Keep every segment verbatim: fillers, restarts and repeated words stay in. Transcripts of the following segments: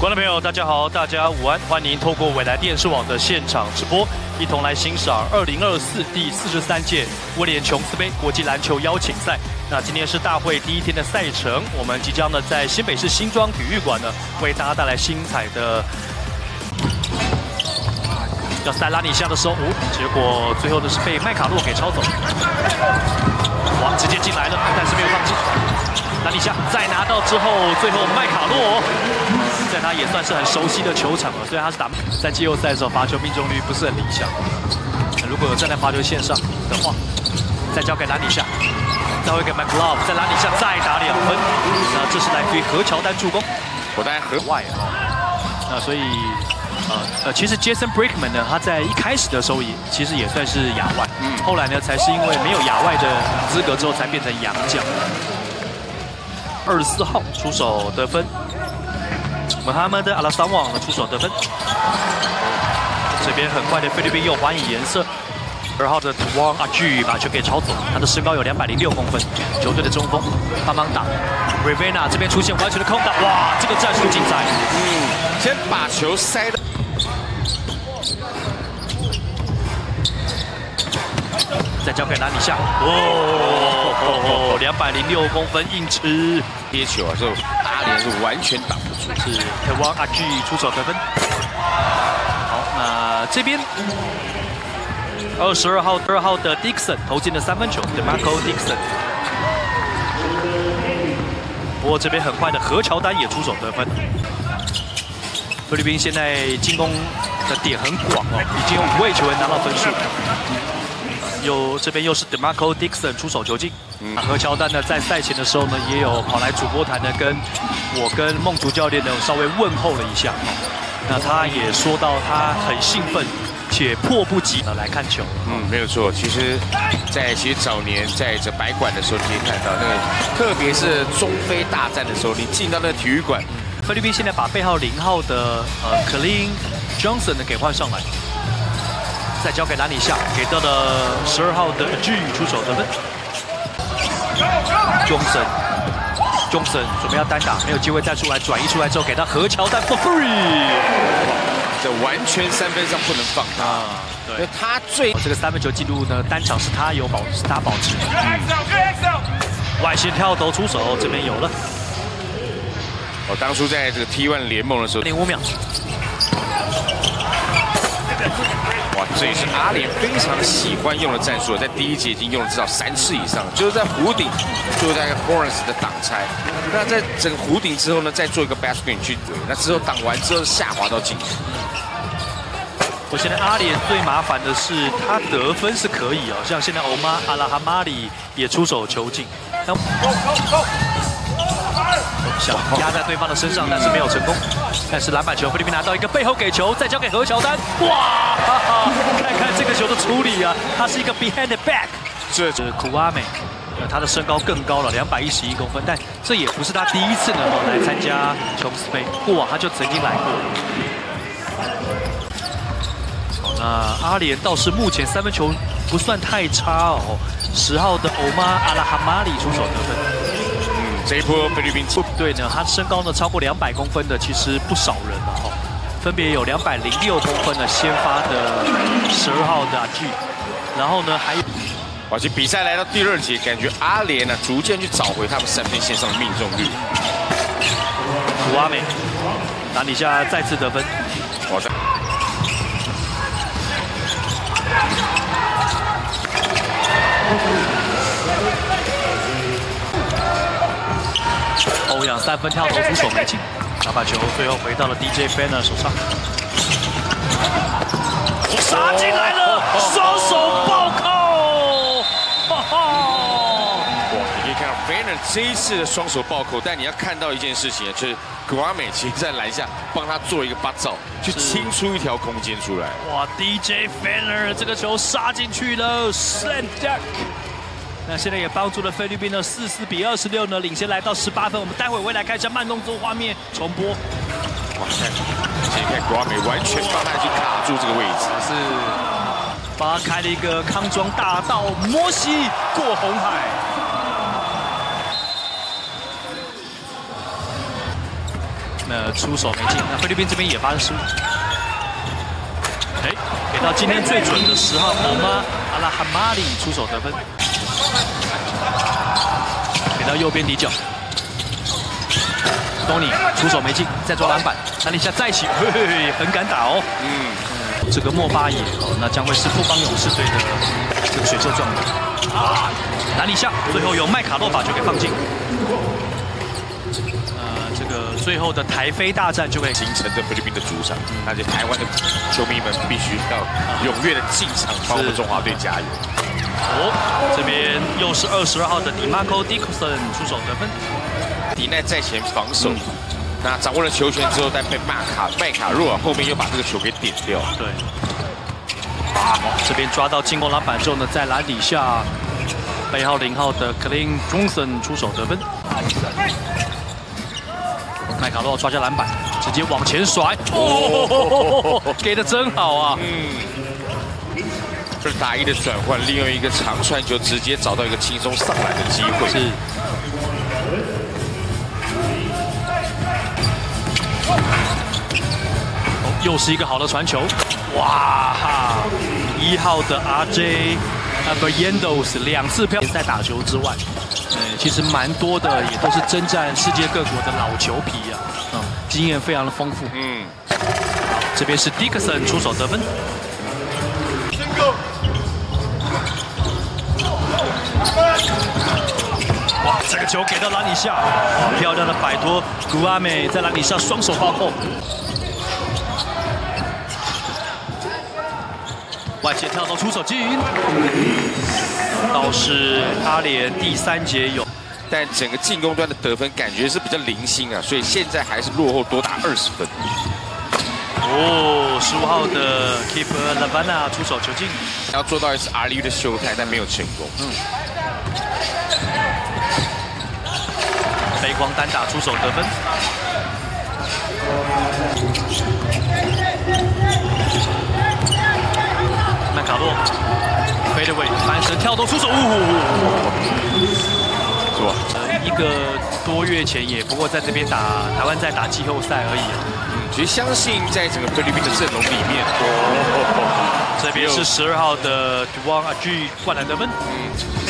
观众朋友，大家好，大家午安，欢迎透过未来电视网的现场直播，一同来欣赏二零二四第四十三届威廉琼斯杯国际篮球邀请赛。那今天是大会第一天的赛程，我们即将呢在新北市新庄体育馆呢为大家带来精彩的。要塞拉尼下的时候，哦，结果最后呢是被麦卡洛给抄走。哇，直接进来了，但是没有放进。拉尼下再拿到之后，最后麦卡洛，在他也算是很熟悉的球场了。虽然他是打在季后赛的时候罚球命中率不是很理想，如果有站在罚球线上的话，再交给拉尼下，再会给麦克劳夫，在拉尼下再打两分。那这是来自于何乔丹助攻， 我当然和外啊，那所以。呃呃，其实 Jason Brickman 呢，他在一开始的时候也其实也算是亚外，嗯，后来呢才是因为没有亚外的资格之后才变成洋将。二十四号出手得分 ，Mohamed Alassane 的出手得分。这边很快的菲律宾又还以颜色。二号的 Tuan Aju 把球给抄走，他的身高有两百零六公分，球队的中锋帮忙打。Rivera 这边出现完全的空档，哇，这个战术精彩。 嗯，先把球塞到。 再交给拉尼夏，哦，两百零六公分硬吃， 接球啊，之后阿联是完全挡不住， 是 Tuan Aju 出手得分。好，那这边二十二号二号的 Dixon 投进了三分球 ，DeMarco Dixon。不过这边很快的何乔丹也出手得分。菲律宾现在进攻的点很广哦，已经有五位球员拿到分数。 又这边又是 DeMarco Dixon 出手球进，嗯，何乔丹呢在赛前的时候呢，也有跑来主播台呢，跟我跟孟竹教练呢稍微问候了一下。那他也说到他很兴奋且迫不及待来看球。 嗯，没有错。其实，在其实早年在这白馆的时候，你可以看到那个，特别是中非大战的时候，你进到那个体育馆， 菲律宾现在把背号零号的呃 Kalin Johnson 呢给换上来。 再交给兰尼夏，给到了十二号的 G 出手得分。Johnson Johnson 准备要单打，没有机会再出来，转移出来之后给到何乔丹 for free。 这完全三分上不能放他。啊、对，他最这个三分球记录呢，单场是他有保，是他保持。嗯、外线跳投出手，这边有了。 我当初在这个 T 一 联盟的时候， 零五秒。 哇，这也是阿联非常喜欢用的战术，在第一节已经用了至少三次以上，就是在弧顶做在 Horns 的挡拆，那在整个弧顶之后呢，再做一个 back screen 去怼，那之后挡完之后下滑到禁区。 我现在阿联最麻烦的是他得分是可以哦，像现在欧马阿拉哈马里也出手球进，想压在对方的身上，但是没有成功。 但是篮板球，菲律宾拿到一个背后给球，再交给何乔丹，哇！哈哈看看这个球的处理啊，他是一个 behind the back。这是库阿美，呃，他的身高更高了，两百一十一公分，但这也不是他第一次呢来参加琼斯杯，过往他就曾经来过。好，那阿联倒是目前三分球不算太差哦，十号的欧马阿拉哈马里出手得分。 这一波菲律宾队呢，他身高呢超过两百公分的其实不少人了哈，分别有两百零六公分的先发的十二号的阿 G， 然后呢还有， 而且比赛来到第二节，感觉阿联呢逐渐去找回他们三分线上的命中率。 古阿美，拿底下再次得分， 哇塞！ 欧阳三分跳投出手没进，篮板球最后回到了 D J Banner 手上，杀进来了，双手暴扣，哈哈！ 哇，你可以看到 Banner 这一次的双手暴扣，但你要看到一件事情，就是古阿美其实在篮下帮他做一个八照，去清出一条空间出来。 哇 ，D J Banner 这个球杀进去了 ，Slam Dunk。 那现在也帮助了菲律宾的四四比二十六呢，领先来到十八分。我们待会会来看一下慢动作画面重播。 哇，现在看古阿美完全帮他去卡住这个位置， 是帮他开了一个康庄大道，摩西过红海。 那出手没进，那菲律宾这边也发生失误。哎，给到今天最准的十号欧妈阿拉哈马里出手得分，给到右边底角。 东尼出手没进，再抓篮板，篮底下再起，嘿嘿，很敢打哦。嗯，这个莫巴野哦，那将会是富邦勇士队的这个水兽状元啊。篮底下最后由麦卡洛把球给放进。呃，这个最后的台菲大战就会形成这菲律宾的主场，而且台湾的球迷们必须要踊跃的进场帮我们中华队加油。 哦，这边又是二十二号的 DeMarco Dickerson 出手得分。 迪奈在前防守，嗯、那掌握了球权之后，但被麦卡麦卡洛后面又把这个球给点掉。 对，啊，这边抓到进攻篮板之后呢，在篮底下，背号零号的 Clint Johnson 出手得分。麦卡洛抓下篮板，直接往前甩，哦，给的真好啊！ 嗯，这打一的转换，利用一个长传球，直接找到一个轻松上篮的机会。 是。 又是一个好的传球，哇哈！一号的 R J Abrientos 两次漂在打球之外，呃，其实蛮多的也都是征战世界各国的老球皮啊，嗯，经验非常的丰富。嗯，这边是 Dickerson 出手得分。哇，这个球给到篮底下，哇，漂亮的摆脱古阿美在篮底下双手暴扣。 外线跳投出手进，倒是阿联第三节有， 但整个进攻端的得分感觉是比较零星啊，所以现在还是落后多达二十分。 哦，十五号的 Keeper Lavana 出手球进， 要做到一次 R U 的秀态，但没有成功。嗯， 背光单打出手得分。 麦卡洛 ，fadeaway 翻身跳投出手， 是吧？ 呃，一个多月前也不过在这边打台湾在打季后赛而已啊。 嗯，其实相信在整个菲律宾的阵容里面，哦， 这边是十二号的 Duan Aji 灌篮得分。嗯。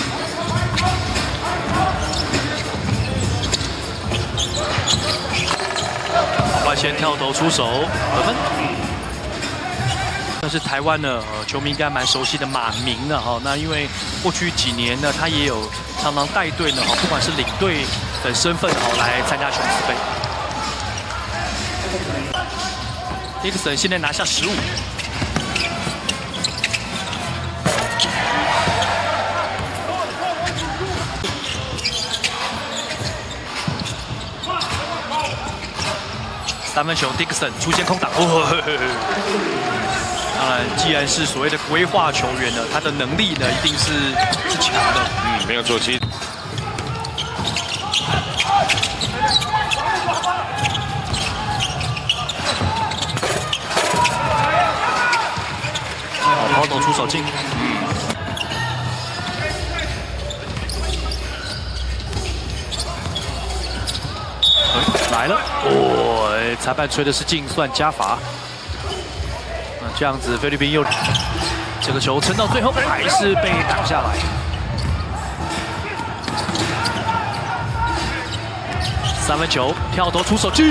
外线跳投出手得分。 但是台湾呢，呃，球迷应该蛮熟悉的马明呢，哈，那因为过去几年呢，他也有常常带队呢，哈，不管是领队的身份，好来参加琼斯杯。Dickerson 现在拿下十五。三分球 ，Dickerson 出现空档，哦，嘿嘿嘿。 当然，既然是所谓的规划球员呢，他的能力呢一定是是强的。 嗯，没有错，其实好，跑出手进。嗯。来了，哦，裁判吹的是净算加罚。 这样子，菲律宾又这个球撑到最后，还是被挡下来。三分球跳投出手进，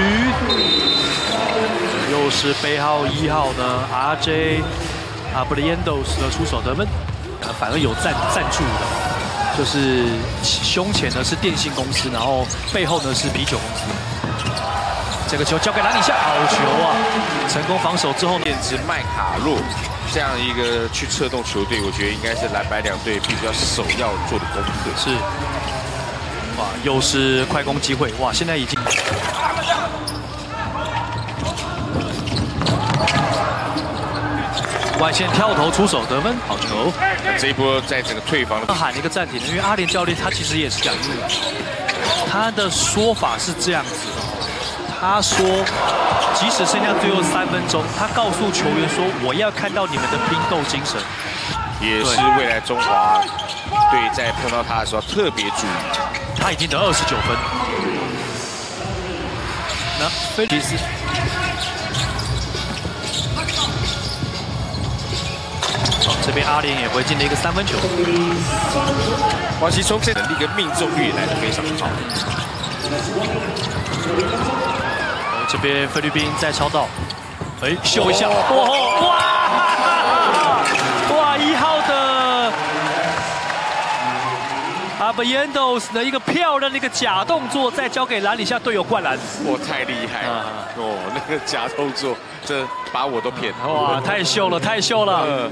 又是背号一号的 R J Abrientos 的出手得分，反而有赞赞助的，就是胸前呢是电信公司，然后背后呢是啤酒公司。 这个球交给篮底下，好球啊！成功防守之后， 面对麦卡洛这样一个去策动球队，我觉得应该是蓝白两队必须要首要做的功课。 是，哇，又是快攻机会，哇，现在已经外线跳投出手得分，好球！ 这一波在整个退防， 喊一个暂停，因为阿联教练他其实也是讲这个，他的说法是这样子的。 他说，即使剩下最后三分钟，他告诉球员说：“我要看到你们的拼斗精神。” 也是未来中华队在碰到他的时候特别注意。 他已经得二十九分。 那菲律宾。 好，这边阿联也回进了一个三分球。 王其聪这能力跟命中率也来得非常好。 哦，这边菲律宾再抄到，哎，秀一下，哇哇哇！一号的 Abayendos 的一个漂亮的一个假动作，再交给篮底下队友灌篮。 哇，太厉害了！哦，那个假动作，这把我都骗。 哇，太秀了，太秀了。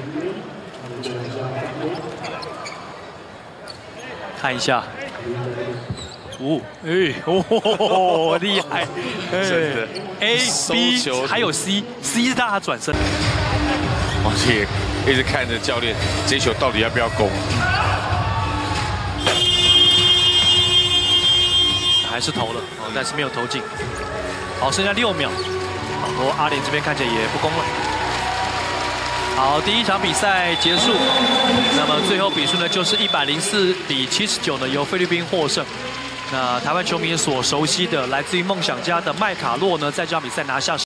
看一下，哦，哎，哦，厉害， 真的 ，A B 还有 C，C 是他转身。 王杰一直看着教练，这一球到底要不要攻？ 还是投了，哦，但是没有投进。好，剩下六秒，好，不过阿联这边看起来也不攻了。 好，第一场比赛结束，那么最后比数呢，就是一百零四比七十九呢，由菲律宾获胜。那台湾球迷所熟悉的来自于梦想家的麦卡洛呢，在这场比赛拿下。